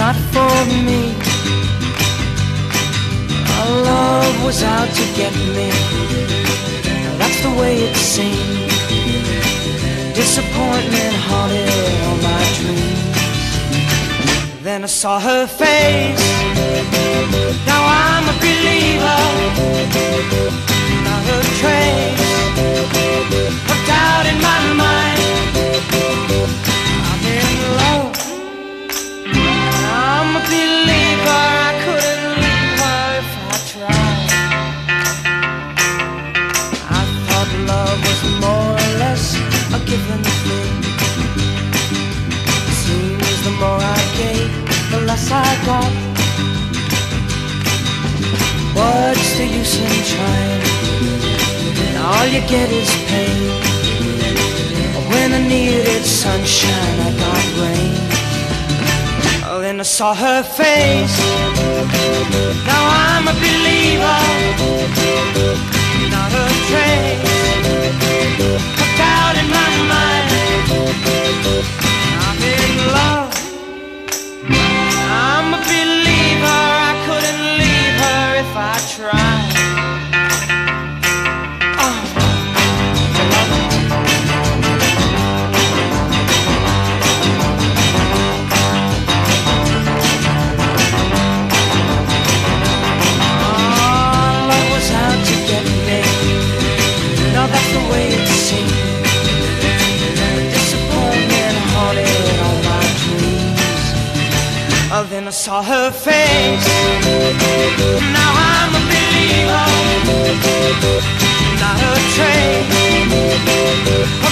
not for me. Our love was out to get me. That's the way it seemed. Disappointment haunted all my dreams. Then I saw her face. Now I'm a believer. Not a trace of doubt in my mind. I'm in love. I'm a believer. I couldn't leave her if I tried. I thought love was more or less a given thing. It seems the more I gave, the less I got. What's the use in trying? And all you get is pain. When I needed sunshine, I got rain. Oh, then I saw her face. Now I'm a believer. Not a trace of doubt in my mind. I'm in love. I'm a believer. I couldn't leave her if I tried. That's the way it seemed. Disappointment haunted all my dreams. Oh, then I saw her face. Now I'm a believer. Not a trace